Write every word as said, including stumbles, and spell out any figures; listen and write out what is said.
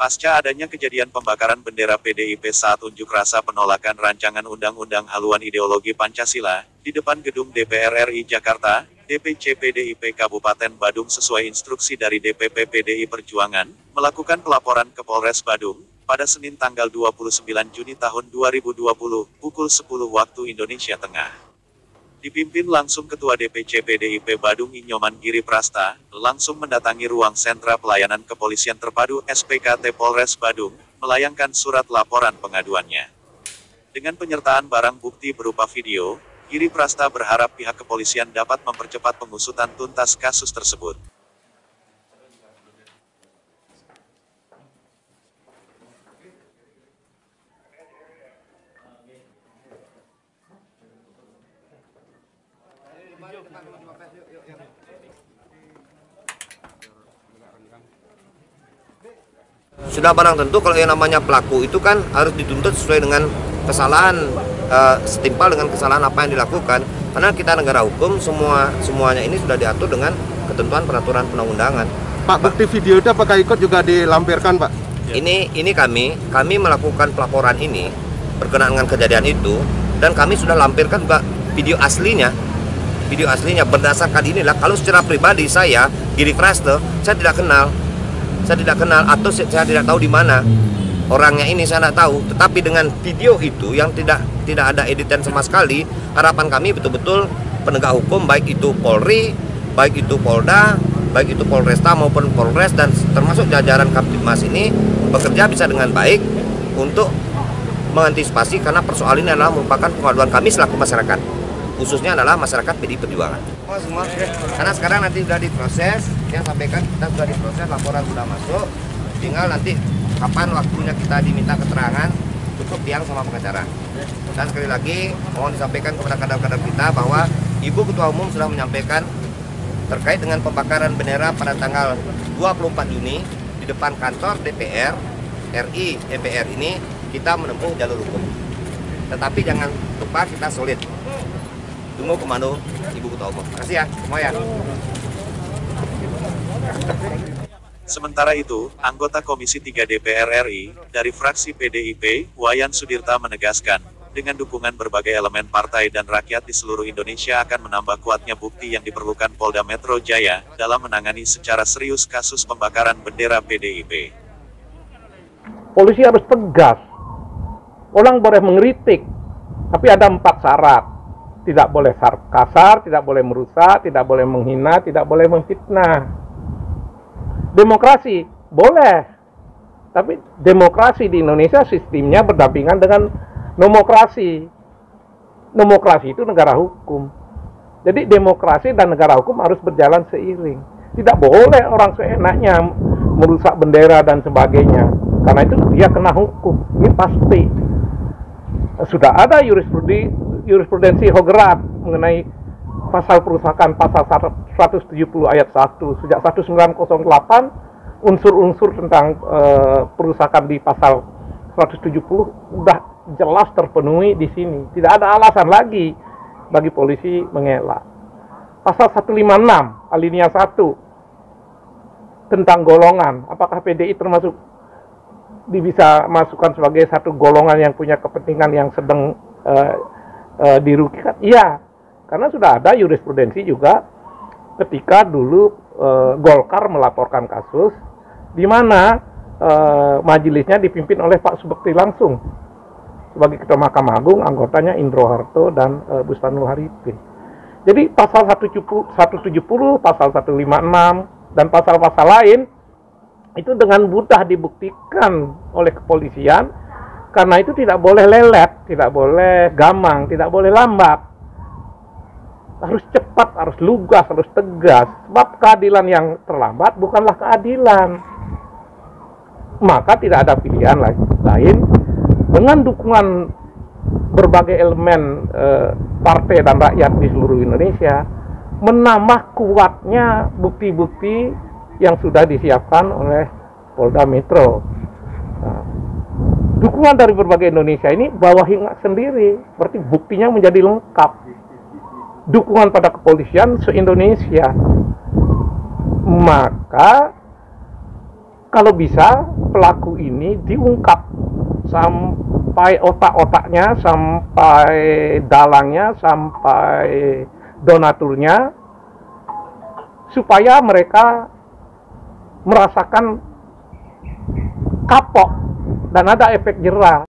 Pasca adanya kejadian pembakaran bendera P D I P saat unjuk rasa penolakan rancangan Undang-Undang Haluan Ideologi Pancasila, di depan gedung D P R R I Jakarta, D P C P D I P Kabupaten Badung sesuai instruksi dari D P P P D I Perjuangan, melakukan pelaporan ke Polres Badung, pada Senin tanggal dua puluh sembilan Juni tahun dua ribu dua puluh, pukul sepuluh waktu Indonesia Tengah. Dipimpin langsung Ketua D P C P D I P Badung Inyoman Giri Prasta, langsung mendatangi ruang sentra pelayanan kepolisian terpadu S P K T Polres Badung, melayangkan surat laporan pengaduannya. Dengan penyertaan barang bukti berupa video, Giri Prasta berharap pihak kepolisian dapat mempercepat pengusutan tuntas kasus tersebut. Sudah barang tentu kalau yang namanya pelaku itu kan harus dituntut sesuai dengan kesalahan, uh, setimpal dengan kesalahan apa yang dilakukan. Karena kita negara hukum, semua semuanya ini sudah diatur dengan ketentuan peraturan perundang-undangan. Pak, bukti video itu apakah ikut juga dilampirkan, Pak? Ini ini kami kami melakukan pelaporan ini berkenaan dengan kejadian itu, dan kami sudah lampirkan juga video aslinya. Video aslinya berdasarkan inilah. Kalau secara pribadi saya Giri Prasta, saya tidak kenal. Saya tidak kenal atau saya tidak tahu di mana orangnya ini, saya tidak tahu. Tetapi dengan video itu yang tidak tidak ada editan sama sekali, harapan kami betul-betul penegak hukum, baik itu Polri, baik itu Polda, baik itu Polresta maupun Polres, dan termasuk jajaran Kaptibmas ini bekerja bisa dengan baik untuk mengantisipasi, karena persoalan ini adalah merupakan pengaduan kami selaku masyarakat, khususnya adalah masyarakat P D I Perjuangan. Oh, semua, karena sekarang nanti sudah diproses, yang sampaikan kita sudah diproses, laporan sudah masuk, tinggal nanti kapan waktunya kita diminta keterangan, cukup tiang sama pengacara. Dan sekali lagi mohon disampaikan kepada kader-kader kita bahwa Ibu Ketua Umum sudah menyampaikan terkait dengan pembakaran bendera pada tanggal dua puluh empat Juni di depan kantor D P R R I D P R ini kita menempuh jalur hukum. Tetapi jangan lupa kita solid. Tunggu komando Ibu Ketua Umum. Terima kasih ya semua ya. Sementara itu, anggota Komisi tiga D P R R I, dari fraksi P D I P, Wayan Sudirta menegaskan, dengan dukungan berbagai elemen partai dan rakyat di seluruh Indonesia akan menambah kuatnya bukti yang diperlukan Polda Metro Jaya, dalam menangani secara serius kasus pembakaran bendera P D I P. Polisi harus tegas. Orang boleh mengkritik, tapi ada empat syarat. Tidak boleh kasar, tidak boleh merusak, tidak boleh menghina, tidak boleh memfitnah. Demokrasi boleh, tapi demokrasi di Indonesia sistemnya berdampingan dengan nomokrasi. Nomokrasi itu negara hukum. Jadi demokrasi dan negara hukum harus berjalan seiring. Tidak boleh orang seenaknya merusak bendera dan sebagainya, karena itu dia kena hukum. Ini pasti. Sudah ada jurisprudensi jurisprudensi Hograt mengenai pasal perusakan, pasal seratus tujuh puluh ayat satu sejak seribu sembilan ratus delapan, unsur-unsur tentang e, perusakan di pasal seratus tujuh puluh sudah jelas terpenuhi di sini. Tidak ada alasan lagi bagi polisi mengelak. Pasal seratus lima puluh enam alinea satu tentang golongan, apakah P D I termasuk bisa masukkan sebagai satu golongan yang punya kepentingan yang sedang e, e, dirugikan? Iya, karena sudah ada jurisprudensi juga ketika dulu e, Golkar melaporkan kasus di mana e, majelisnya dipimpin oleh Pak Subekti langsung sebagai Ketua Mahkamah Agung, anggotanya Indro Harto dan e, Bustanul Haripin. Jadi pasal seratus tujuh puluh, pasal seratus lima puluh enam dan pasal-pasal lain itu dengan mudah dibuktikan oleh kepolisian, karena itu tidak boleh lelet, tidak boleh gamang, tidak boleh lambat. Harus cepat, harus lugas, harus tegas. Sebab keadilan yang terlambat bukanlah keadilan. Maka tidak ada pilihan lain dengan dukungan berbagai elemen eh, partai dan rakyat di seluruh Indonesia, menambah kuatnya bukti-bukti yang sudah disiapkan oleh Polda Metro. Nah, dukungan dari berbagai Indonesia ini bawa hingat sendiri, berarti buktinya menjadi lengkap. Dukungan pada kepolisian se-Indonesia. Maka kalau bisa pelaku ini diungkap sampai otak-otaknya, sampai dalangnya, sampai donaturnya, supaya mereka merasakan kapok dan ada efek jerah.